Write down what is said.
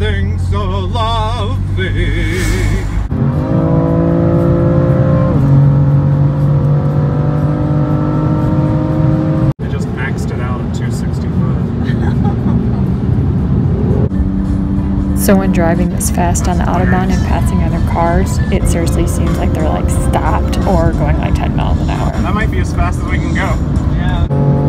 something so lovely. I just maxed it out at 265. So when driving this fast on the Autobahn and passing other cars, it seriously seems like they're like stopped or going like 10 miles an hour. That might be as fast as we can go. Yeah.